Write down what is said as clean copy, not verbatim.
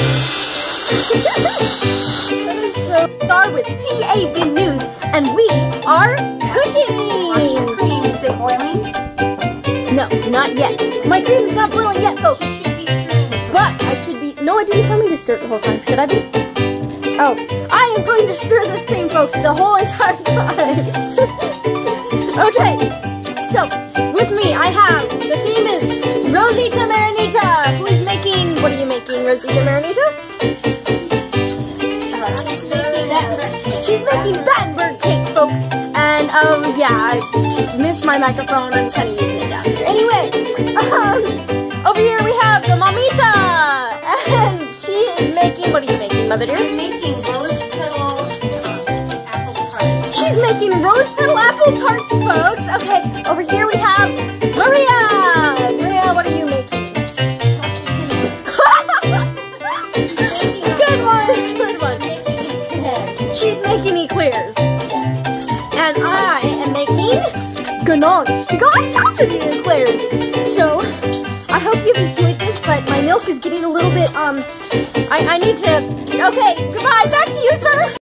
So we are with CAB News, and we are cooking! Your cream, is it boiling? No, not yet. My cream is not boiling yet, folks. You should be stirring it. But I should be... No, it didn't tell me to stir it the whole time. Should I be? Oh, I am going to stir this cream, folks, the whole entire time. Okay, so with me I have the famous Rosita Marinita, who is making... What are you making, Rosita Marinita? She's making Battenberg cake, folks. And, yeah, I missed my microphone. I'm kind of using it down here. Anyway, over here we have the Mamita. And she is making, what are you making, Mother dear? I'm making rose petal apple tarts. She's making rose petal apple tarts, folks. Okay, over here we have Maria. Maria, what are you making? Good one, good one. She's making eclairs. And I am making ganache to go on top of the eclairs. So, I hope you've enjoyed this, but my milk is getting a little bit, I need to... Okay, goodbye, back to you, sir.